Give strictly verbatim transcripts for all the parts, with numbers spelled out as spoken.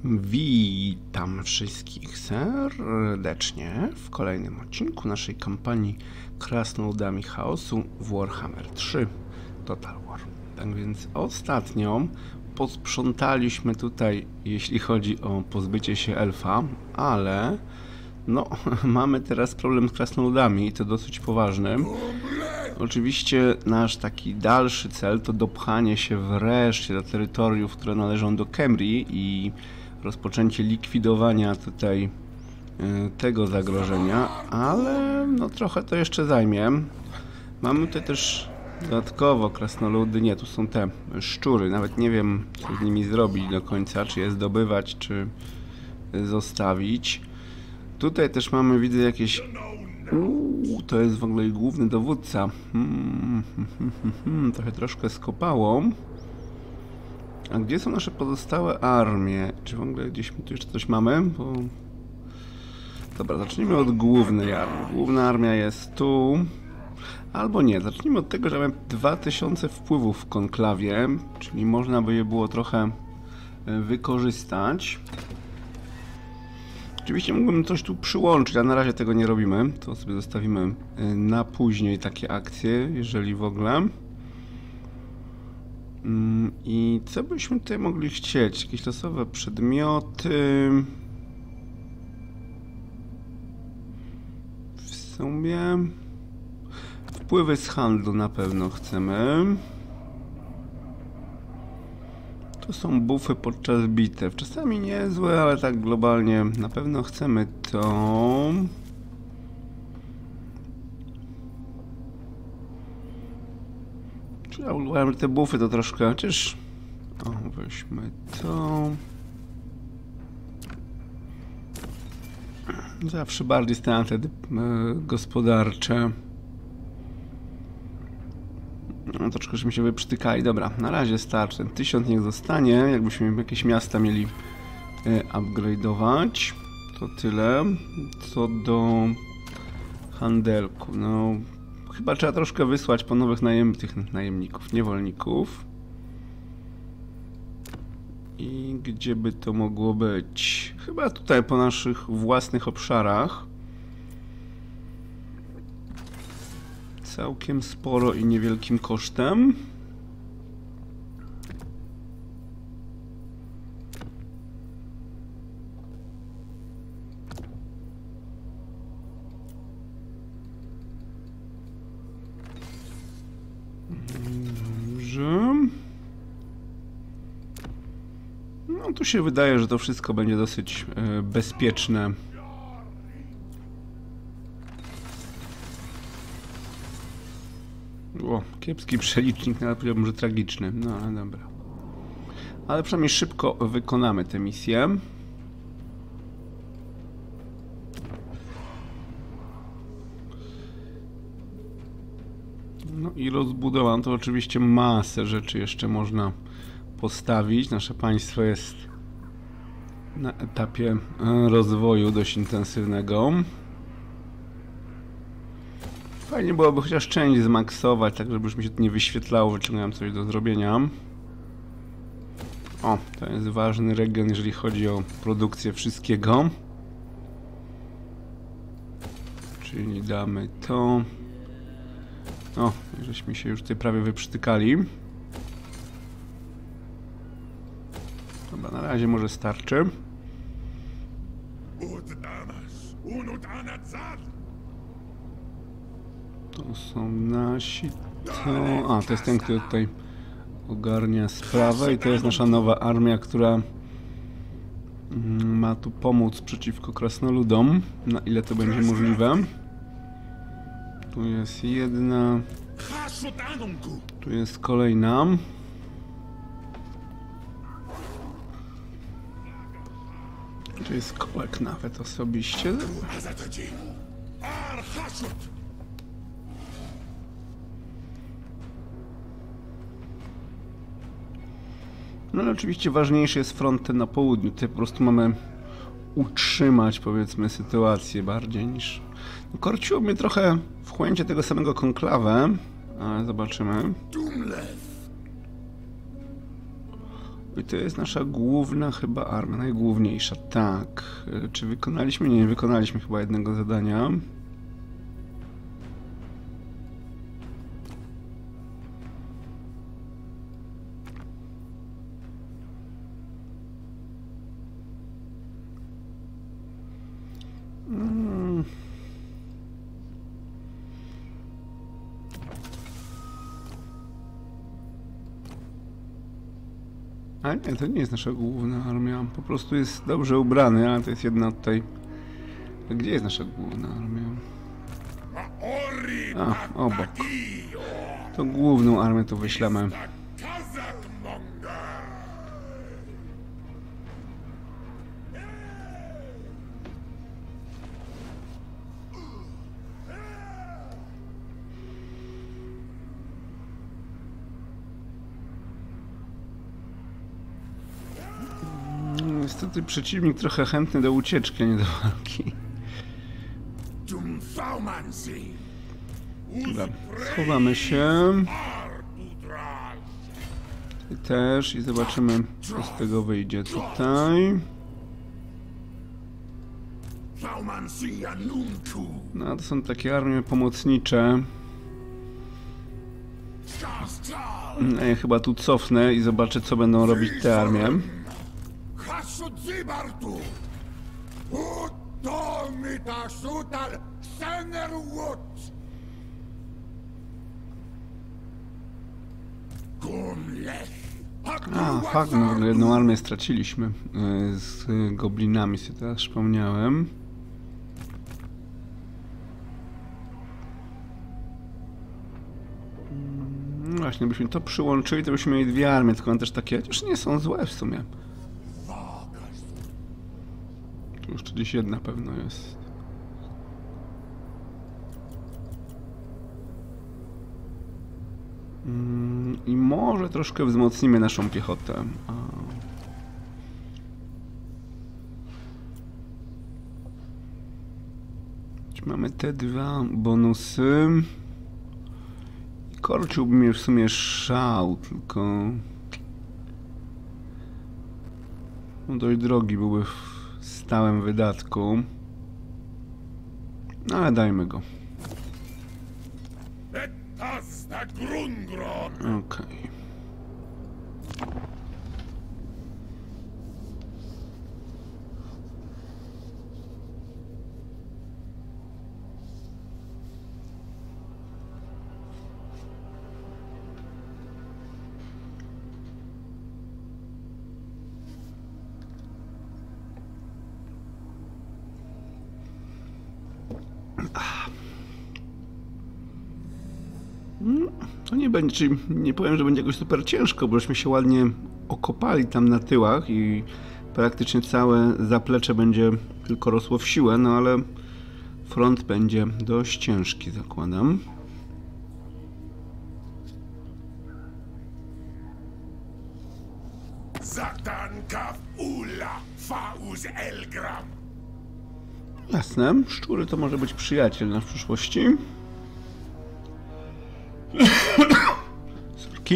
Witam wszystkich serdecznie w kolejnym odcinku naszej kampanii Krasnoludami Chaosu w Warhammer trzy Total War. Tak więc ostatnio posprzątaliśmy tutaj, jeśli chodzi o pozbycie się elfa, ale no, mamy teraz problem z krasnoludami i to dosyć poważny. Oczywiście nasz taki dalszy cel to dopchanie się wreszcie do terytoriów, które należą do Khemri i rozpoczęcie likwidowania tutaj y, tego zagrożenia, ale no trochę to jeszcze zajmie. Mamy tutaj też dodatkowo krasnoludy, nie, tu są te szczury, nawet nie wiem co z nimi zrobić do końca, czy je zdobywać, czy zostawić. Tutaj też mamy, widzę, jakieś... Uuu, to jest w ogóle główny dowódca. Hmm, hmm, hmm, hmm, trochę troszkę skopało. A gdzie są nasze pozostałe armie? Czy w ogóle gdzieś my tu jeszcze coś mamy? Bo... Dobra, zacznijmy od głównej armii. Główna armia jest tu. Albo nie, zacznijmy od tego, że mamy dwa tysiące wpływów w konklawie, czyli można by je było trochę wykorzystać. Oczywiście mógłbym coś tu przyłączyć, a na razie tego nie robimy. To sobie zostawimy na później takie akcje, jeżeli w ogóle. I co byśmy tutaj mogli chcieć? Jakieś losowe przedmioty. W sumie wpływy z handlu na pewno chcemy. To są bufy podczas bitew. Czasami niezłe, ale tak globalnie na pewno chcemy to. Czy ja uważam, że te bufy to troszkę, chociaż... O, weźmy to. Zawsze bardziej straty gospodarcze. No, troszkę żeśmy się wyprztykali. Dobra, na razie starczy. Ten tysiąc niech zostanie. Jakbyśmy jakieś miasta mieli e, upgrade'ować, to tyle. Co do handelku, no chyba trzeba troszkę wysłać po nowych najem tych najemników, niewolników. I gdzie by to mogło być? Chyba tutaj po naszych własnych obszarach. Całkiem sporo i niewielkim kosztem. Dobrze. No tu się wydaje, że to wszystko będzie dosyć e, bezpieczne. O, kiepski przelicznik, nawet powiedziałbym, że tragiczny. No ale dobra. Ale przynajmniej szybko wykonamy tę misję. No i rozbudowa. No to oczywiście masę rzeczy jeszcze można postawić. Nasze państwo jest na etapie rozwoju dość intensywnego. Fajnie byłoby chociaż część zmaksować, tak żeby już mi się to nie wyświetlało, wyciągałem coś do zrobienia. O, to jest ważny region, jeżeli chodzi o produkcję wszystkiego. Czyli damy to. O, żeśmy się już tutaj prawie wyprztykali. Dobra, na razie może starczy. To są nasi, to... A, to jest ten, który tutaj ogarnia sprawę i to jest nasza nowa armia, która ma tu pomóc przeciwko krasnoludom, na ile to będzie możliwe. Tu jest jedna, tu jest kolejna. Tu jest Kolek nawet osobiście. No ale oczywiście ważniejszy jest front ten na południu. Tutaj po prostu mamy utrzymać, powiedzmy, sytuację bardziej niż... No, korciło mnie trochę wchłęcie tego samego konklawę, ale zobaczymy. I to jest nasza główna chyba armia, najgłówniejsza. Tak. Czy wykonaliśmy? Nie, nie wykonaliśmy chyba jednego zadania. Hmm. Ale nie, to nie jest nasza główna armia. Po prostu jest dobrze ubrany, ale to jest jedna od tej... A gdzie jest nasza główna armia? A, obok. To główną armię tu wyślemy. Niestety przeciwnik trochę chętny do ucieczki, a nie do walki. Dobra, schowamy się. Ty też i zobaczymy, co z tego wyjdzie tutaj. No, to są takie armie pomocnicze. No, ja chyba tu cofnę i zobaczę, co będą robić te armie. A, fakt, no w ogóle jedną armię straciliśmy z goblinami, sobie teraz przypomniałem. No właśnie, byśmy to przyłączyli, to byśmy mieli dwie armie, tylko one też takie, chociaż nie są złe w sumie. Tu jeszcze gdzieś jedna pewno jest. Mm, I może troszkę wzmocnimy naszą piechotę. A. Mamy te dwa bonusy. Korciłby mnie w sumie szał, tylko... No dość drogi byłby w stałym wydatku. No ale dajmy go. Okej. Okay. To nie będzie, czyli nie powiem, że będzie jakoś super ciężko, bośmy się ładnie okopali tam na tyłach i praktycznie całe zaplecze będzie tylko rosło w siłę, no ale front będzie dość ciężki, zakładam. Jasne, szczury to może być przyjaciel na w przyszłości. Sorki.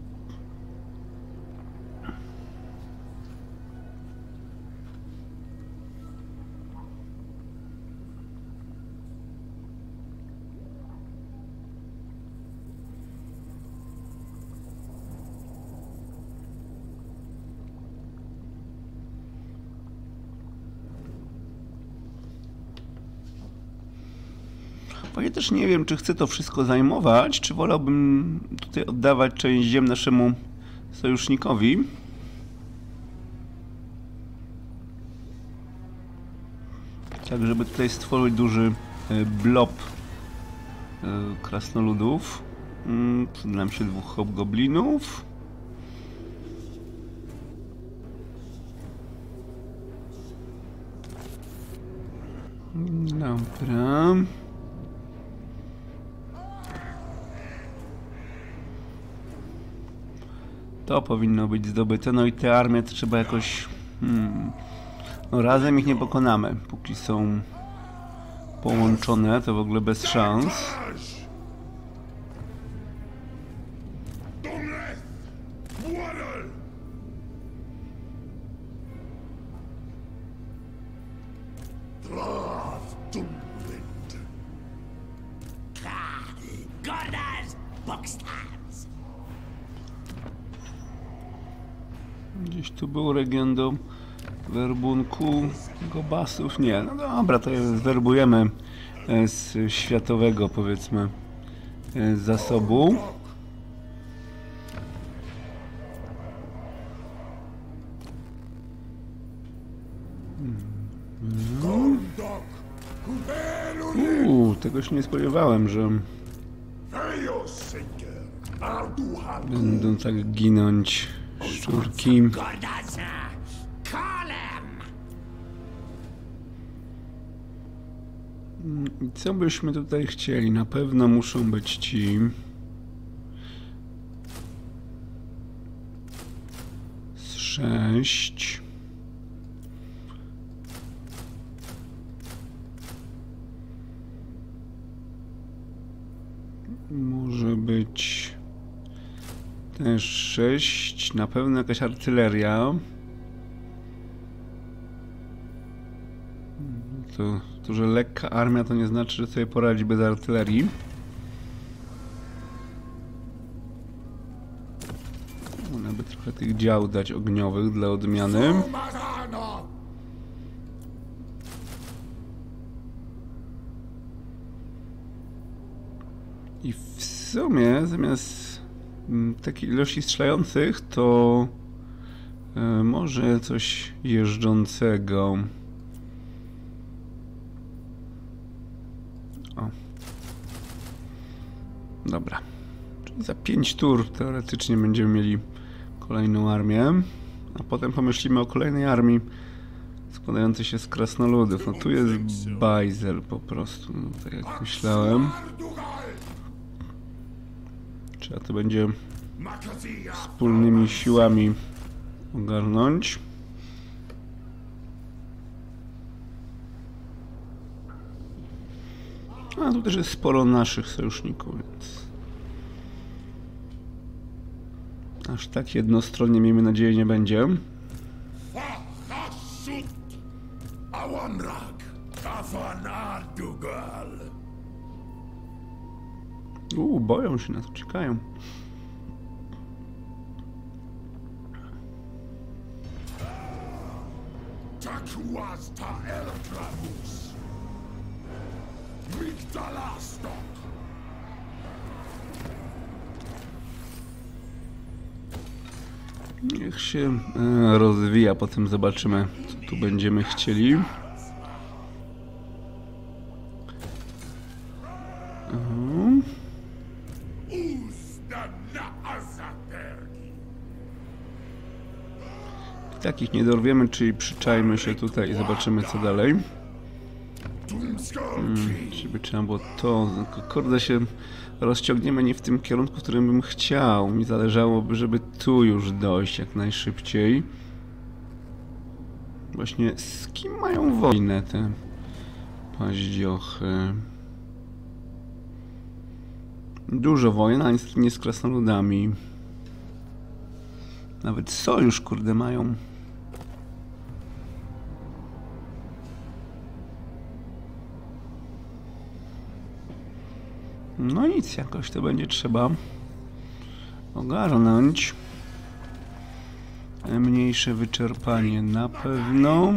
Bo ja też nie wiem, czy chcę to wszystko zajmować, czy wolałbym tutaj oddawać część ziem naszemu sojusznikowi. Tak, żeby tutaj stworzyć duży blob krasnoludów. Przyda nam się dwóch hobgoblinów. Dobra. To powinno być zdobyte. No i te armie trzeba jakoś... Hmm, no razem ich nie pokonamy. Póki są połączone, to w ogóle bez szans. Gdzieś tu był region do werbunku gobasów. Nie, no dobra, to zwerbujemy z światowego, powiedzmy, zasobu. Uuu, tego się nie spodziewałem, że będą tak ginąć szczurki. I co byśmy tutaj chcieli? Na pewno muszą być ci z sześć. Może być też sześć. Na pewno jakaś artyleria. To, to, że lekka armia, to nie znaczy, że sobie poradzi bez artylerii. Można by trochę tych dział dać ogniowych dla odmiany. I w sumie zamiast takiej ilości strzelających, to e, może coś jeżdżącego. O. Dobra. Czyli za pięć tur teoretycznie będziemy mieli kolejną armię, a potem pomyślimy o kolejnej armii składającej się z krasnoludów. No tu jest bajzel po prostu, no, tak jak myślałem. Trzeba to będzie wspólnymi siłami ogarnąć. A tu też jest sporo naszych sojuszników, więc aż tak jednostronnie, miejmy nadzieję, nie będzie. Uuu, boją się nas, uciekają. Niech się e, rozwija, potem zobaczymy, co tu będziemy chcieli. Mhm. Takich nie dorwiemy, czyli przyczajmy się tutaj i zobaczymy, co dalej. Hmm, żeby trzeba było to... Kurde, się rozciągniemy nie w tym kierunku, w którym bym chciał. Mi zależałoby, żeby tu już dojść jak najszybciej. Właśnie z kim mają wojnę te paździochy? Dużo wojen, a niestety nie z krasnoludami. Nawet sojusz, kurde, mają. No nic, jakoś to będzie trzeba ogarnąć. Mniejsze wyczerpanie na pewno.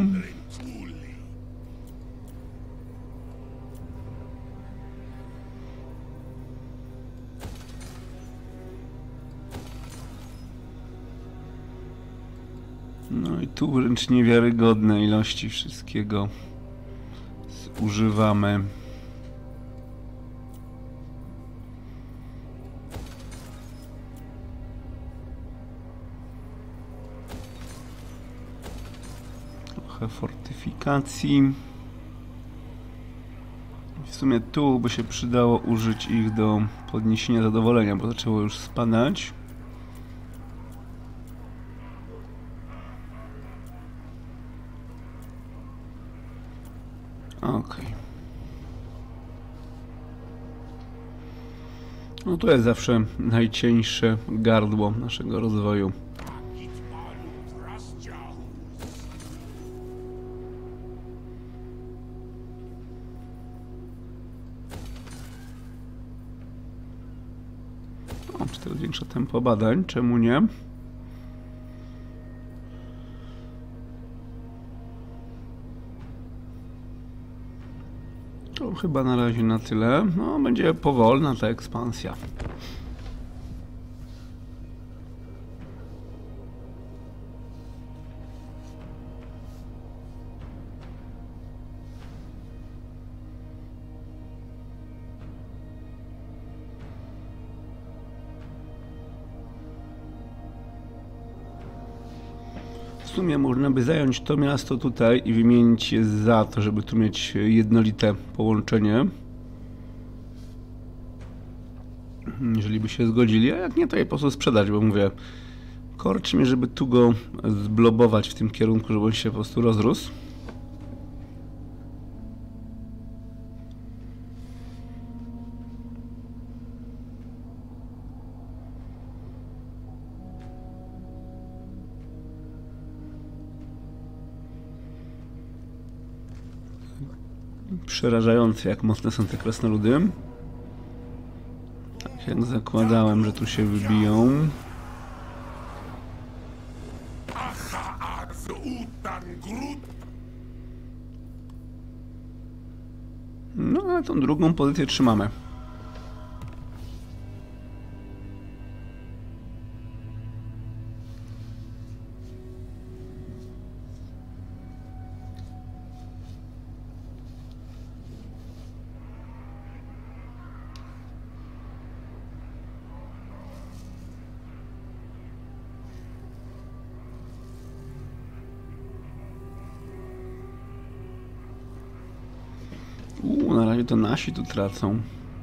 No i tu wręcz niewiarygodne ilości wszystkiego zużywamy. Trochę fortyfikacji. W sumie tu by się przydało użyć ich do podniesienia zadowolenia, bo zaczęło już spadać. Okej. No to jest zawsze najcieńsze gardło naszego rozwoju. O, czy to zwiększa tempo badań? Czemu nie? to chyba na razie na tyle. No, będzie powolna ta ekspansja. W sumie można by zająć to miasto tutaj i wymienić je za to, żeby tu mieć jednolite połączenie. Jeżeli by się zgodzili, a jak nie, to je po prostu sprzedać, bo mówię, korci mnie, żeby tu go zblobować w tym kierunku, żeby on się po prostu rozrósł. Przerażające, jak mocne są te krasnoludy. Tak jak zakładałem, że tu się wybiją. No, ale tą drugą pozycję trzymamy. Uuu, na razie to nasi tu tracą.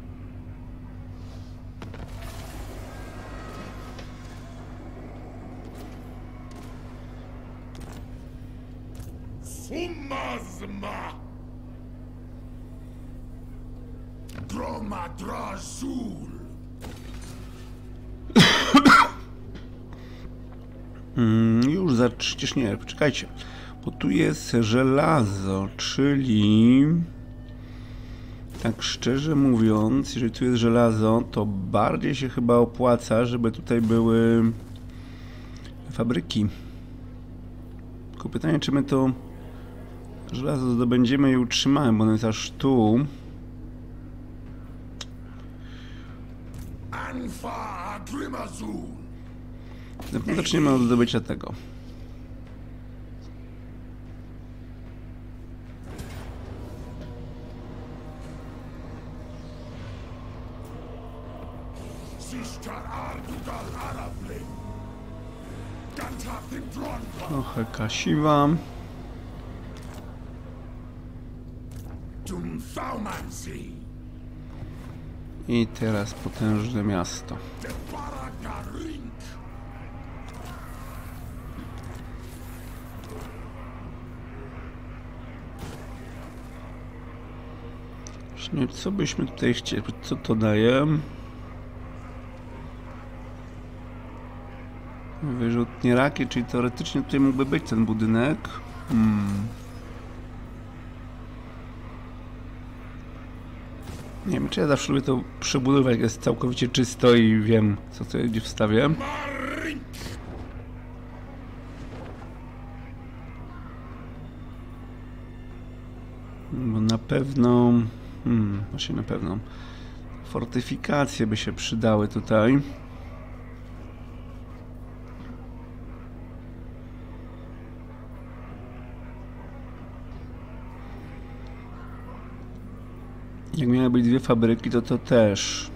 Sumazma Dromadrazul. mm, już za... Przecież nie, poczekajcie. Bo tu jest żelazo, czyli... Tak szczerze mówiąc, jeżeli tu jest żelazo, to bardziej się chyba opłaca, żeby tutaj były fabryki. Tylko pytanie, czy my to żelazo zdobędziemy i utrzymamy, bo ono jest aż tu. Na pewno zaczniemy od zdobycia tego. Trochę kasiwa. I teraz potężne miasto. Właśnie, co byśmy tutaj chcieli? Co to daje? Wyrzutnie rakiet, czyli teoretycznie tutaj mógłby być ten budynek. Hmm. Nie wiem, czy ja zawsze lubię to przebudować, jak jest całkowicie czysto i wiem, co tutaj gdzie wstawię. Bo na pewno... Hmm, właśnie na pewno... Fortyfikacje by się przydały tutaj. Jak miały być dwie fabryki, to to też.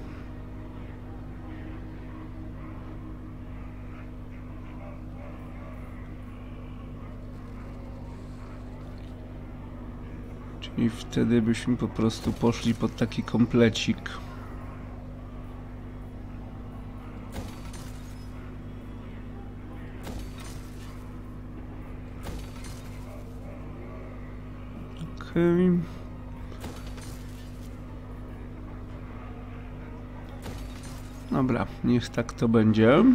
Czyli wtedy byśmy po prostu poszli pod taki komplecik. Okej. Okay. Dobra, niech tak to będzie.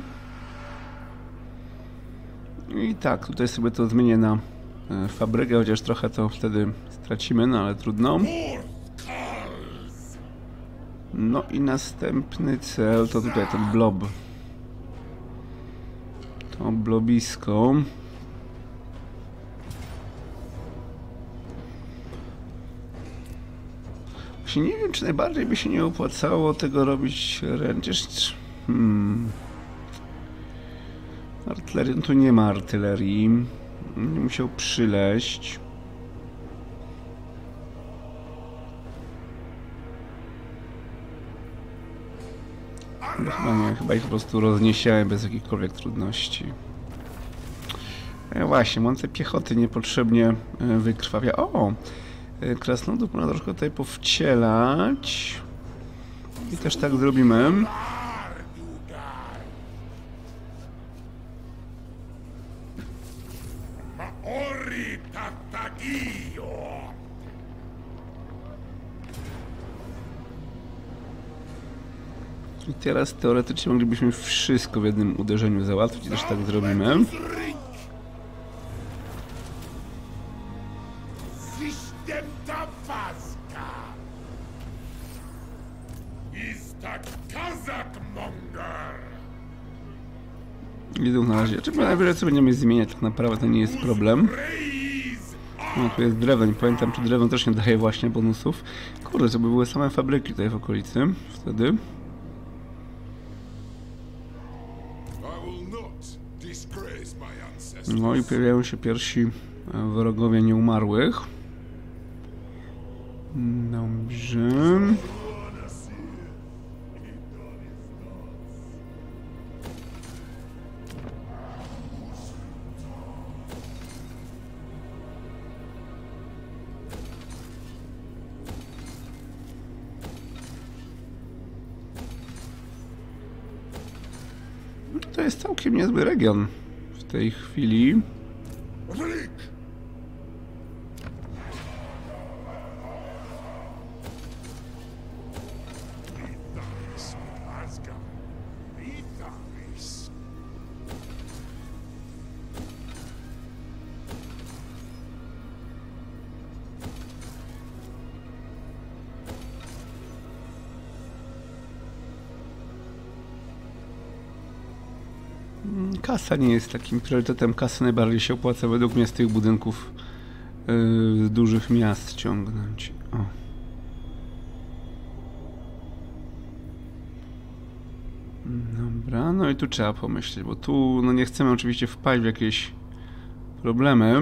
I tak, tutaj sobie to zmienię na fabrykę, chociaż trochę to wtedy stracimy, no ale trudno. No i następny cel to tutaj ten blob. To blobisko. Właśnie nie wiem, czy najbardziej by się nie opłacało tego robić ręcznie. Hmm. Artylerii, no tu nie ma artylerii. Nie musiał przyleść. Chyba nie, chyba ich po prostu rozniesiałem bez jakichkolwiek trudności. E właśnie, moce piechoty niepotrzebnie wykrwawia. O! Krasnoludów można troszkę tutaj powcielać. I też tak zrobimy. I teraz teoretycznie moglibyśmy wszystko w jednym uderzeniu załatwić i też tak zrobimy. Idą na razie. Czy najwyżej co będziemy zmieniać, tak naprawdę to nie jest problem. No, tu jest drewno, nie pamiętam, czy drewno też nie daje właśnie bonusów. Kurde, to by były same fabryki tutaj w okolicy wtedy. No i pojawiają się pierwsi wrogowie nieumarłych. Dobrze. To jest całkiem niezły region w tej chwili. Kasa nie jest takim priorytetem. Kasę najbardziej się opłaca według mnie z tych budynków yy, z dużych miast ciągnąć. O. Dobra, no i tu trzeba pomyśleć, bo tu no nie chcemy oczywiście wpaść w jakieś problemy.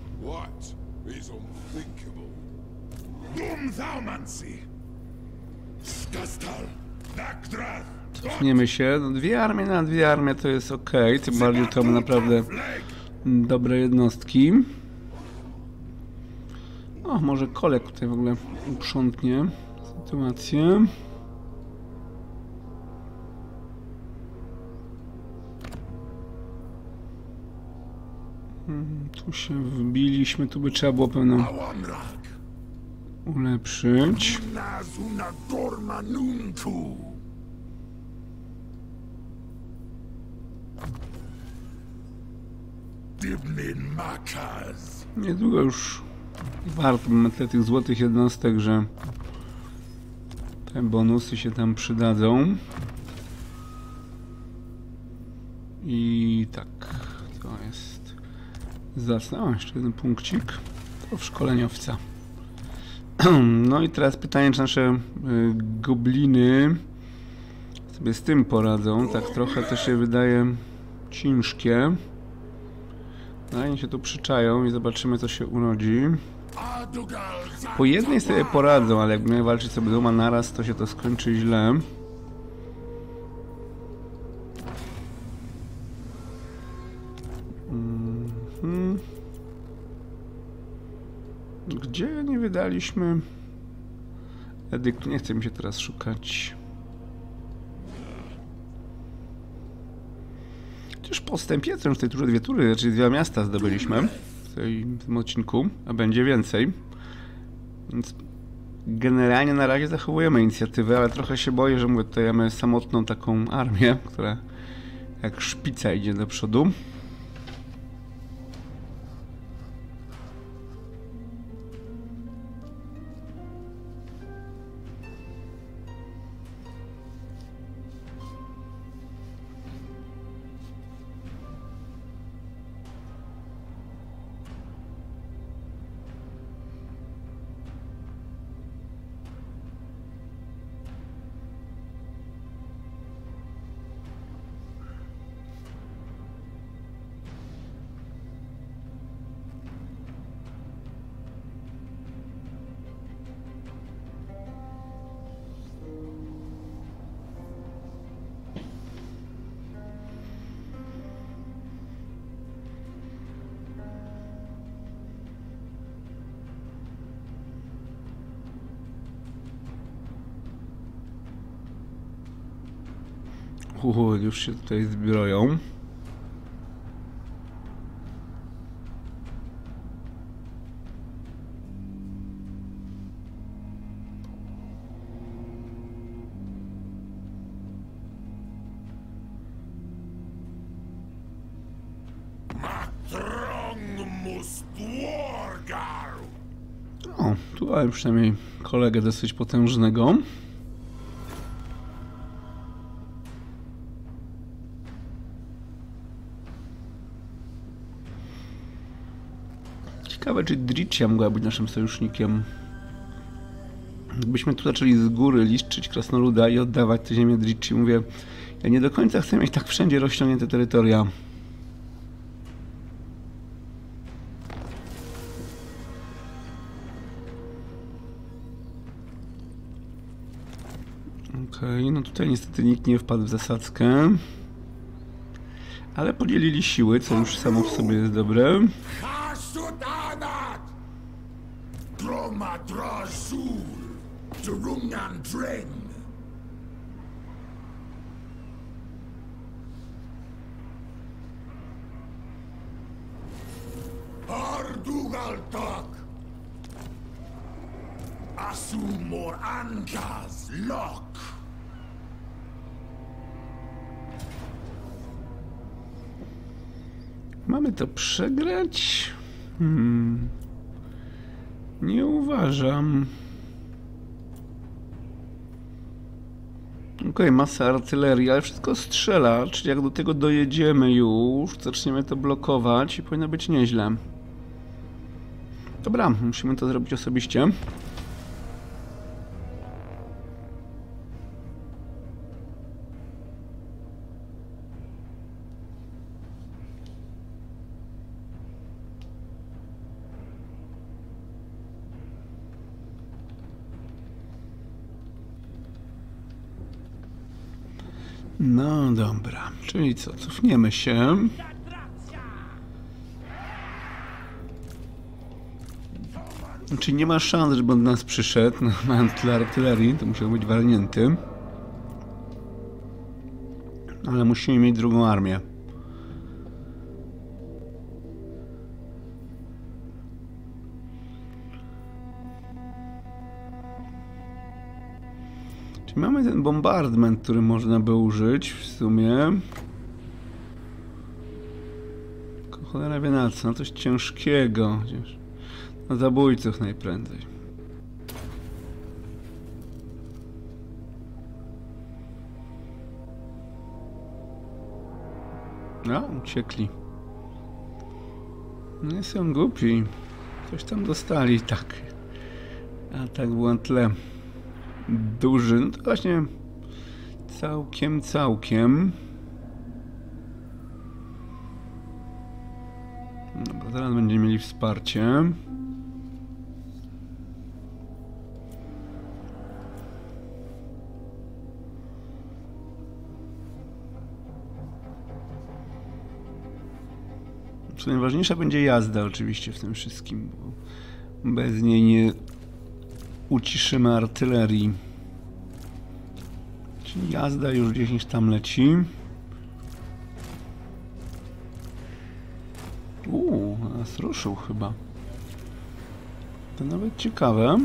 Cofniemy się. No, dwie armie na dwie armie to jest ok. Tym bardziej to mamy naprawdę dobre jednostki. O, może Kolek tutaj w ogóle uprzątnie sytuację. Hmm, tu się wbiliśmy, tu by trzeba było pewno ulepszyć. Niedługo już warto dla tych złotych jednostek, że te bonusy się tam przydadzą. I tak, to jest zacne. O, jeszcze jeden punkcik. To w szkoleniowca. No i teraz pytanie, czy nasze y, gobliny sobie z tym poradzą. Tak trochę to się wydaje ciężkie. No i się tu przyczają i zobaczymy, co się urodzi. Po jednej sobie poradzą, ale jak miałem walczyć sobie dwoma naraz, to się to skończy źle. Mhm. Gdzie nie wydaliśmy edyktu? Nie chce mi się teraz szukać. Przecież postęp jest, w tej turze dwie tury, czyli dwa miasta zdobyliśmy w, tej, w tym odcinku, a będzie więcej. Więc generalnie na razie zachowujemy inicjatywę, ale trochę się boję, że mówię, tutaj mamy samotną taką armię, która jak szpica idzie do przodu. Uuu, już się tutaj zbroją. O, tu mamy przynajmniej kolegę dosyć potężnego. Ciekawe, czy Dricia mogła być naszym sojusznikiem. Gdybyśmy tu zaczęli z góry liszczyć krasnoluda i oddawać tę ziemię Drici, mówię, ja nie do końca chcę mieć tak wszędzie rozciągnięte terytoria. Okej, okay, no tutaj niestety nikt nie wpadł w zasadzkę. Ale podzielili siły, co już samo w sobie jest dobre. Asumor Ankas Lock. Mamy to przegrać? Hmm. Nie uważam. Okej, okay, masa artylerii, ale wszystko strzela, czyli jak do tego dojedziemy już, zaczniemy to blokować i powinno być nieźle. Dobra, musimy to zrobić osobiście. No dobra, czyli co, cofniemy się. Czyli nie ma szans, żeby on do nas przyszedł. No, mając tyle artylerii, to musiał być walnięty. Ale musimy mieć drugą armię. Czyli mamy ten bombardment, który można by użyć w sumie. Tylko cholera wie na co, no coś ciężkiego. Chociaż na zabójców najprędzej. No, uciekli. Nie są głupi. Coś tam dostali, tak. A tak był na tle duży. No to właśnie całkiem, całkiem. Dobra, zaraz będziemy mieli wsparcie. Co najważniejsza będzie jazda oczywiście w tym wszystkim, bo bez niej nie uciszymy artylerii. Czyli jazda już gdzieś tam leci. Uuu, nas ruszył chyba. To nawet ciekawe.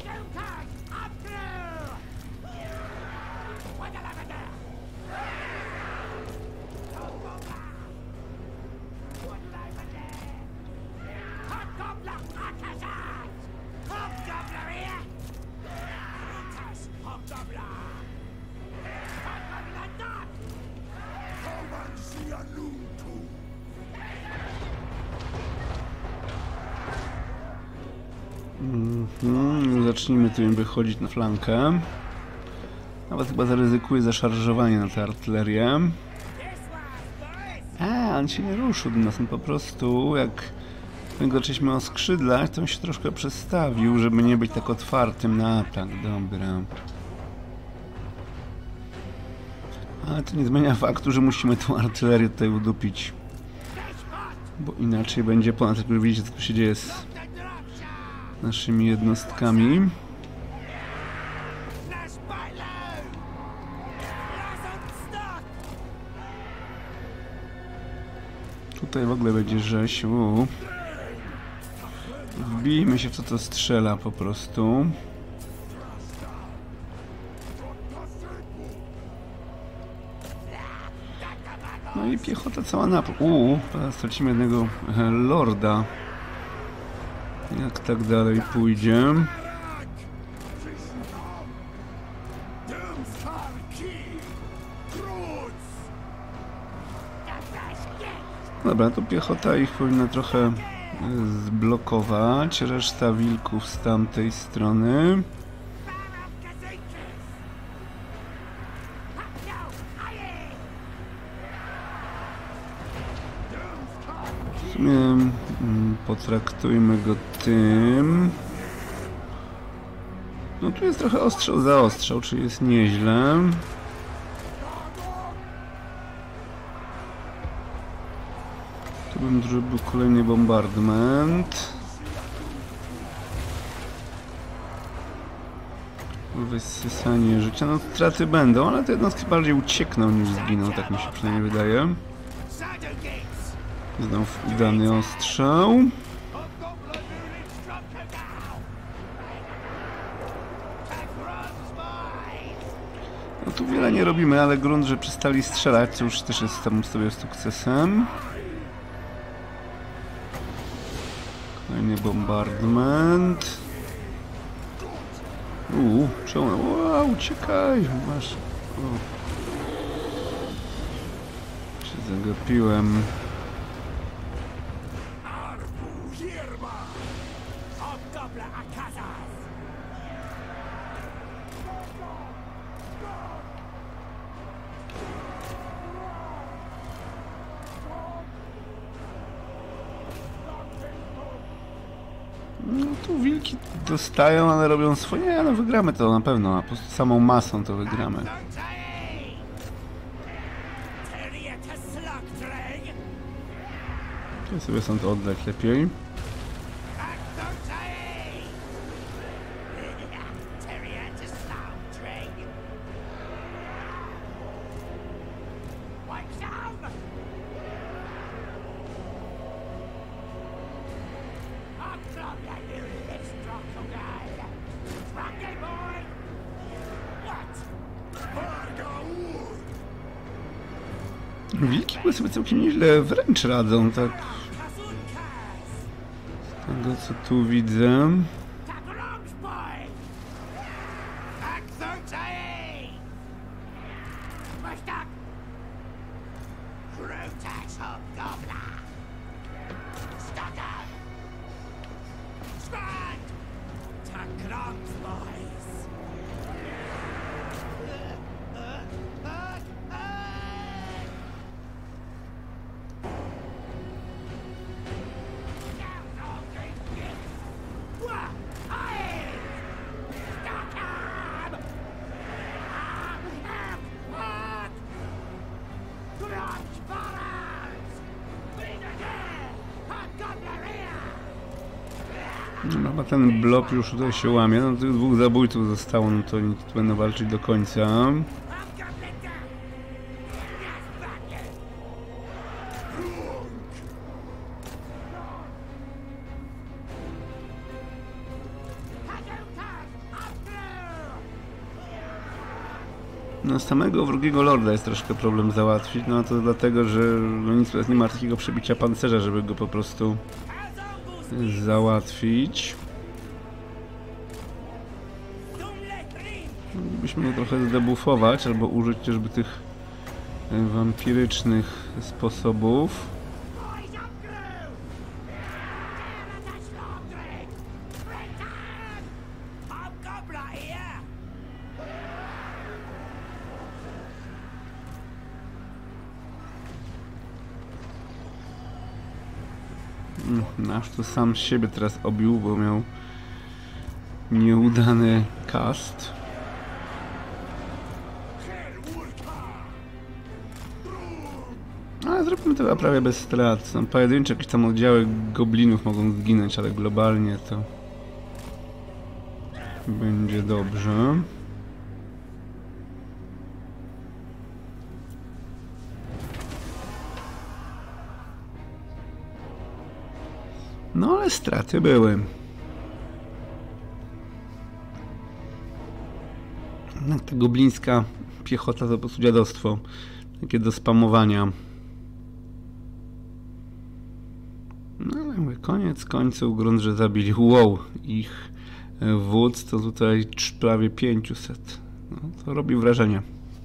Mm, zacznijmy tu wychodzić na flankę. Nawet chyba zaryzykuję zaszarżowanie na tę artylerię. A, on się nie ruszył do nas, on po prostu jak my go zaczęliśmy oskrzydlać, to on się troszkę przestawił, żeby nie być tak otwartym na atak. Dobra. Ale to nie zmienia faktu, że musimy tą artylerię tutaj udupić. Bo inaczej będzie ponad, jak już widzicie, co tu się dzieje z naszymi jednostkami. Tutaj w ogóle będzie rzeź. Uu. Wbijmy się w to, co strzela po prostu. No i piechota cała na... Uuu, teraz stracimy jednego lorda. Jak tak dalej pójdzie. Dobra, to piechota ich powinna trochę zblokować. Reszta wilków z tamtej strony. W sumie potraktujmy go tym. No tu jest trochę ostrzał za ostrzał, czyli jest nieźle. Tu bym zrobił kolejny bombardment. Wysysanie życia. No straty będą, ale te jednostki bardziej uciekną niż zginą, tak mi się przynajmniej wydaje. Znów udany ostrzał. No tu wiele nie robimy, ale grunt, że przestali strzelać, co już też jest tam sobie sukcesem. Kolejny bombardment. Uuu, czemu? Wow, uciekaj! Masz... O. Się zagapiłem. No tu wilki dostają, ale robią swoje. Nie, no wygramy to na pewno, a po prostu samą masą to wygramy. Ja sobie stąd to oddać lepiej. Wilki sobie całkiem nieźle wręcz radzą, tak? Z tego co tu widzę. No chyba ten blok już tutaj się łamie, no tych dwóch zabójców zostało, no to oni tu będą walczyć do końca. No samego wrogiego lorda jest troszkę problem załatwić, no to dlatego, że no nic nie ma takiego przebicia pancerza, żeby go po prostu załatwić. Moglibyśmy go trochę zdebuffować, albo użyć chociażby tych wampirycznych sposobów. Aż to sam siebie teraz obił, bo miał nieudany cast. Ale zrobimy to prawie bez strat. Są pojedyncze jakieś tam oddziały goblinów mogą zginąć, ale globalnie to będzie dobrze. No ale straty były. No, ta goblińska piechota to po prostu dziadostwo. Takie do spamowania. No ale mówię, koniec końców grunt, że zabili. Wow, ich wódz to tutaj prawie pięćset. No, to robi wrażenie.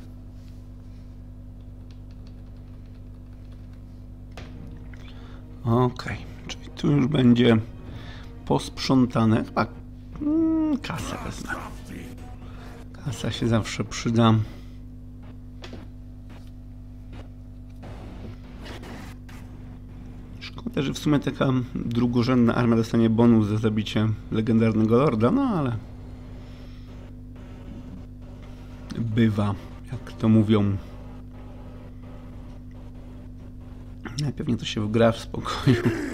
Okej, czyli tu już będzie posprzątane. Chyba mm, kasę wezmę. Kasa się zawsze przyda. Szkoda, że w sumie taka drugorzędna armia dostanie bonus za zabicie legendarnego lorda, no ale bywa, jak to mówią. Najpewniej to się wgra w spokoju.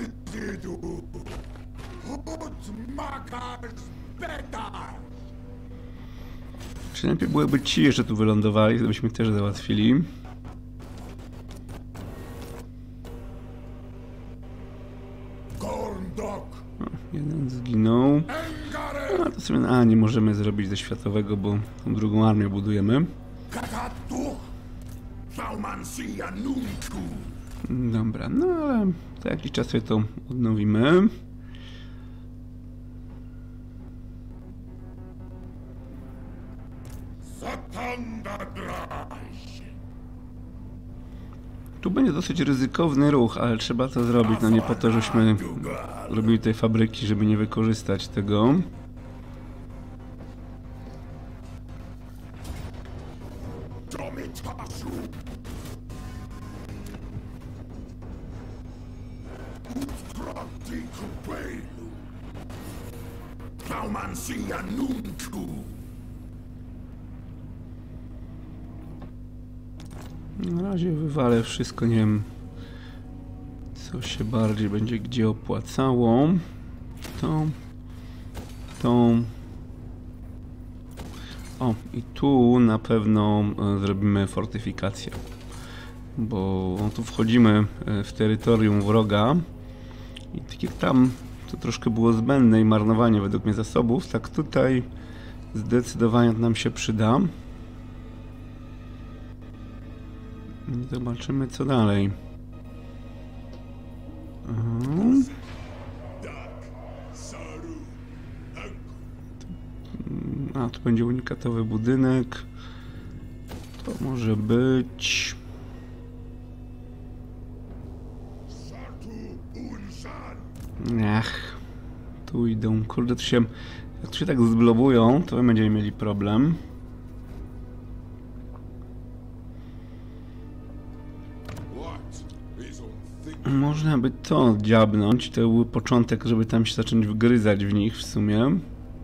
Czy najpierw byłyby ci jeszcze tu wylądowali, żebyśmy też załatwili. O, jeden zginął. A to sobie, a nie możemy zrobić ze światowego, bo tą drugą armię budujemy. Dobra, no ale za jakiś czas sobie to odnowimy. Tu będzie dosyć ryzykowny ruch, ale trzeba to zrobić. No nie po to, żeśmy robili tej fabryki, żeby nie wykorzystać tego. Na razie wywalę wszystko, nie wiem co się bardziej będzie gdzie opłacało. To, to. O, i tu na pewno zrobimy fortyfikację, bo tu wchodzimy w terytorium wroga i tak jak tam to troszkę było zbędne i marnowanie według mnie zasobów, tak tutaj zdecydowanie nam się przyda. I zobaczymy co dalej. Mhm. A, tu będzie unikatowy budynek. To może być... Ach, tu idą. Kurde, to się... Jak tu się tak zblobują, to będziemy mieli problem. Można by to dziabnąć, to był początek, żeby tam się zacząć wgryzać w nich w sumie.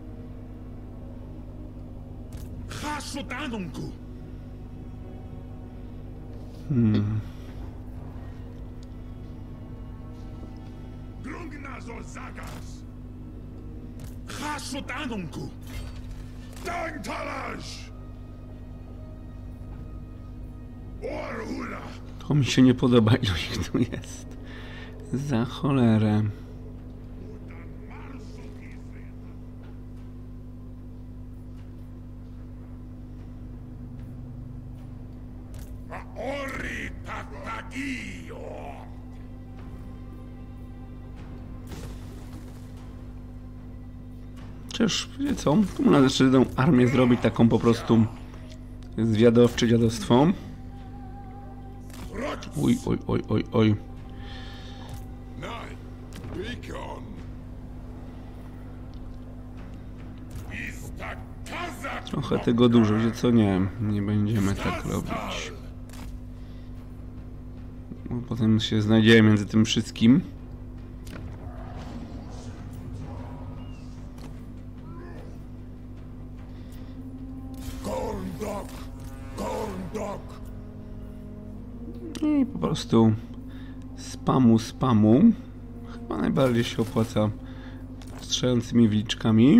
Hmm. To mi się nie podoba, ilu ich tu jest. Za cholerę. Przecież, wie co? Tu można jeszcze jedną armię zrobić, taką po prostu zwiadowcze dziadostwo. Oj, oj, oj, oj, oj. Trochę tego dużo, że co nie, nie będziemy tak robić. Bo potem się znajdziemy między tym wszystkim. I po prostu spamu, spamu. Chyba najbardziej się opłaca strzelającymi wilczkami.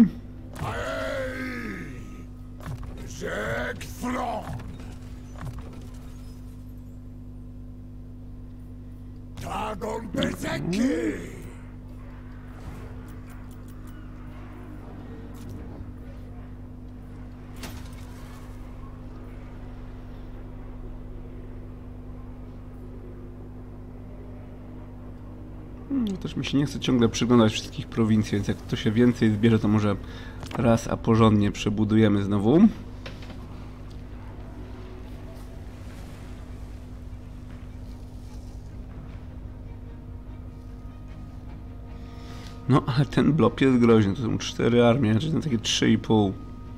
No, też mi się nie chce ciągle przyglądać wszystkich prowincji, więc jak to się więcej zbierze, to może raz, a porządnie przebudujemy znowu. No, ale ten blok jest groźny. To są cztery armie, czyli takie trzy i pół.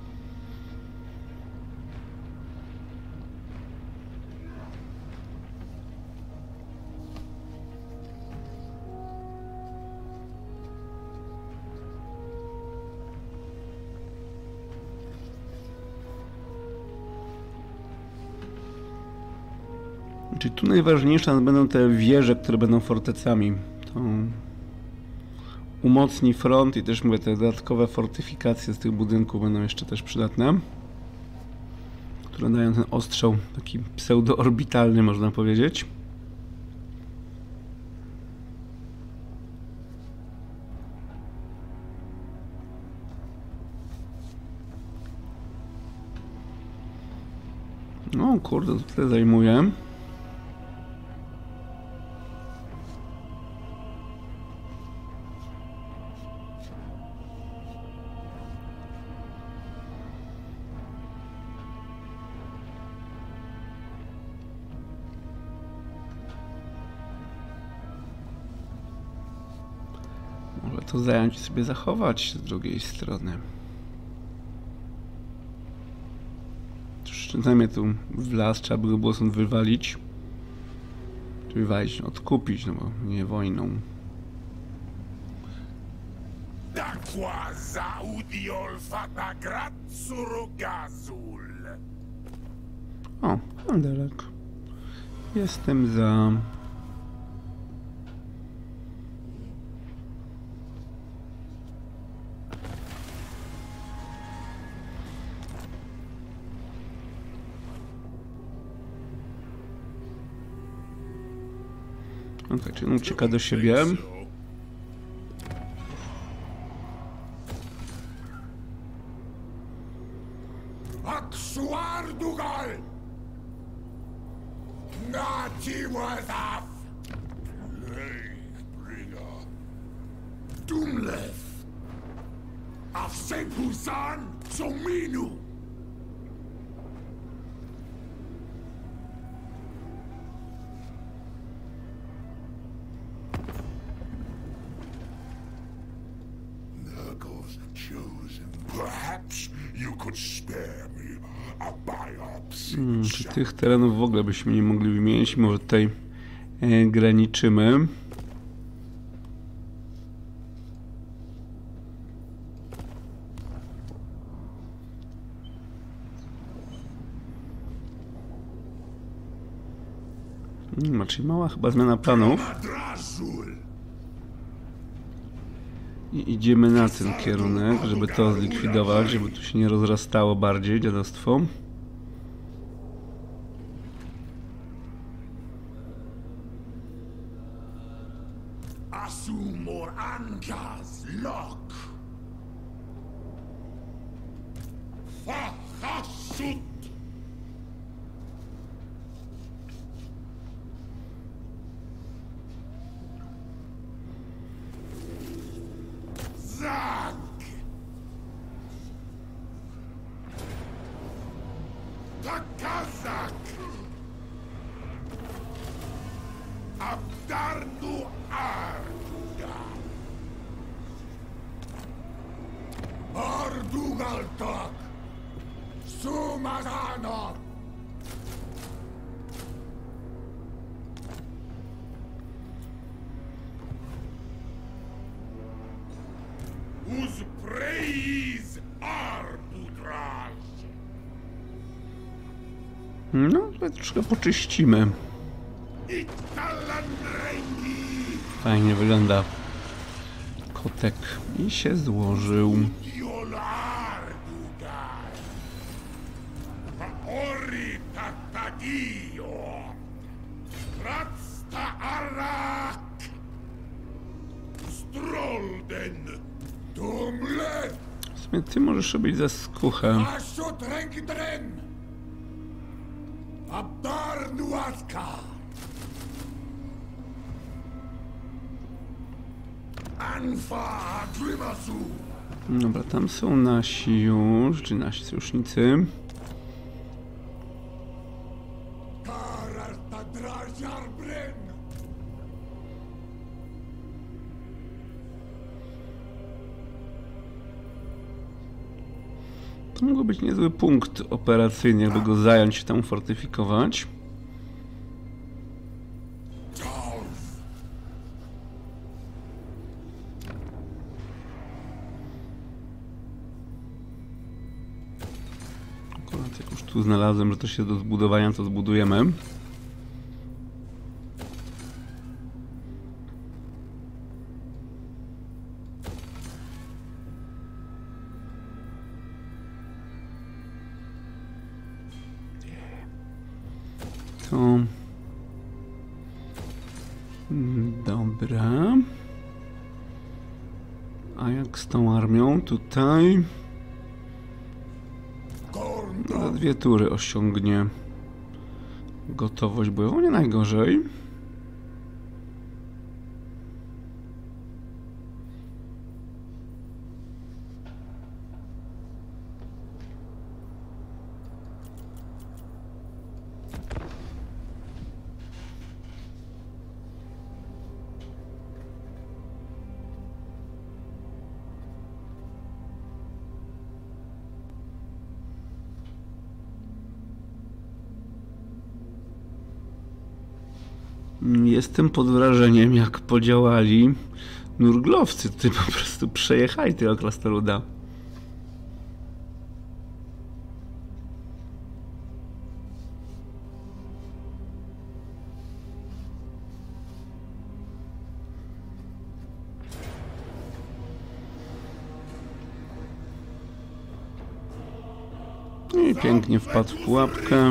Czyli tu najważniejsze będą te wieże, które będą fortecami. To umocni front i też mówię, te dodatkowe fortyfikacje z tych budynków będą jeszcze też przydatne. Które dają ten ostrzał taki pseudo-orbitalny, można powiedzieć. No kurde, to tyle zajmuje. Może to zająć i sobie zachować z drugiej strony. Przynajmniej tu w las trzeba by go było stąd wywalić. Czy wywalić, odkupić, no bo nie wojną. O, handelek. Jestem za... No tak, czyli on ucieka do siebie. Hmm, czy tych terenów w ogóle byśmy nie mogli wymienić? Może tutaj e, graniczymy. Hmm, czyli mała chyba zmiana planów. I idziemy na ten kierunek, żeby to zlikwidować, żeby tu się nie rozrastało bardziej dziadostwo. No, to troszkę poczyścimy. Fajnie wygląda kotek i się złożył. W sumie ty możesz robić za skuchę. Dobra, tam są nasi już, czy nasi sojusznicy. To mógł być niezły punkt operacyjny, jakby go zająć i tam fortyfikować. Akurat jak już tu znalazłem, że to się do zbudowania, to zbudujemy. To... Dobra. A jak z tą armią tutaj? Za dwie tury osiągnie gotowość bojową, nie najgorzej. Jestem pod wrażeniem, jak podziałali nurglowcy. Ty po prostu przejechali tego krasnoluda. I pięknie wpadł w pułapkę.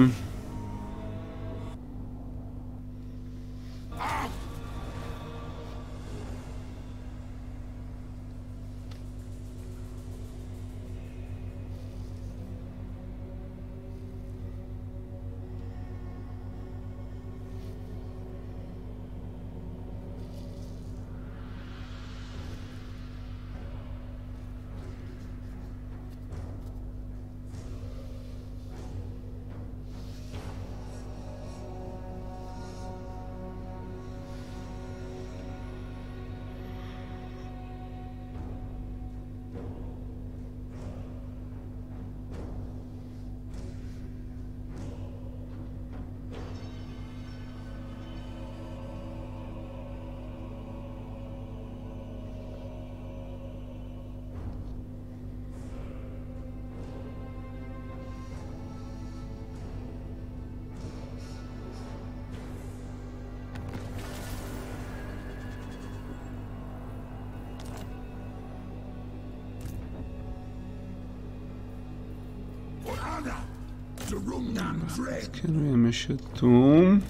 Skierujemy się tu.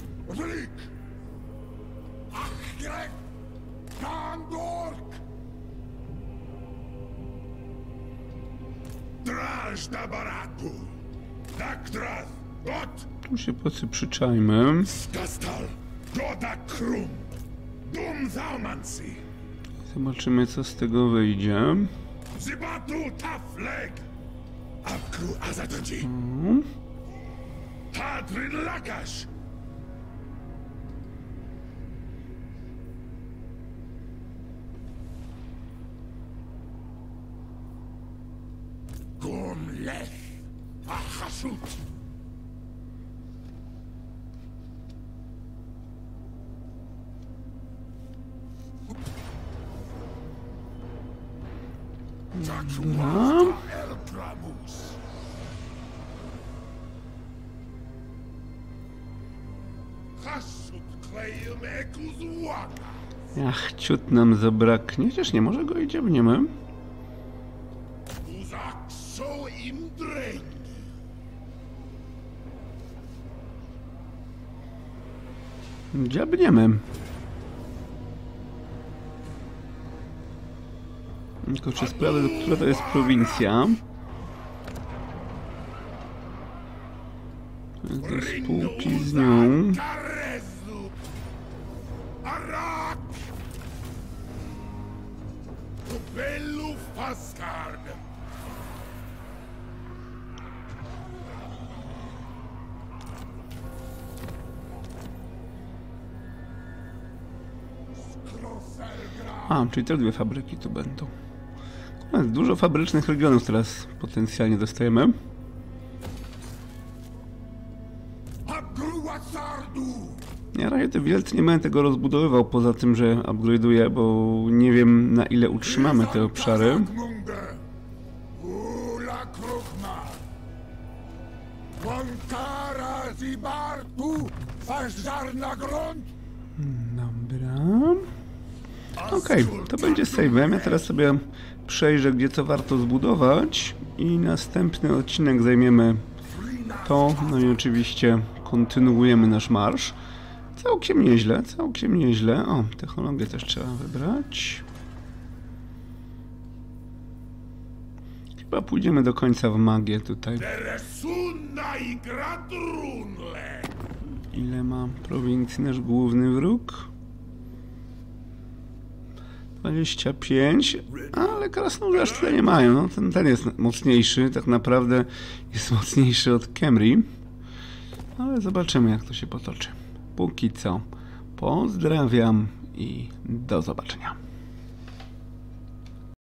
Tu się po co przyczajmy. Zobaczymy, co z tego wyjdzie. Hmm. No. Ach, ciut nam zabraknie, chociaż nie, może go idziemy. Dziabniemy. Tylko czy sprawę, która to jest prowincja? Do spółki z nią. Fascard. A, czyli te dwie fabryki tu będą. No, dużo fabrycznych regionów teraz potencjalnie dostajemy. Ja raczej te wielcy nie będę tego rozbudowywał, poza tym, że upgrade'uję, bo nie wiem, na ile utrzymamy te obszary. Dobra. Okej, okay, to będzie save'em. Ja teraz sobie przejrzę, gdzie co warto zbudować i następny odcinek zajmiemy to, no i oczywiście kontynuujemy nasz marsz. Całkiem nieźle, całkiem nieźle. O, technologię też trzeba wybrać. Chyba pójdziemy do końca w magię tutaj. Ile ma prowincji nasz główny wróg? dwadzieścia pięć, ale krasnoludy tyle nie mają. No, ten, ten jest mocniejszy, tak naprawdę jest mocniejszy od Khemri. Ale zobaczymy, jak to się potoczy. Póki co pozdrawiam i do zobaczenia.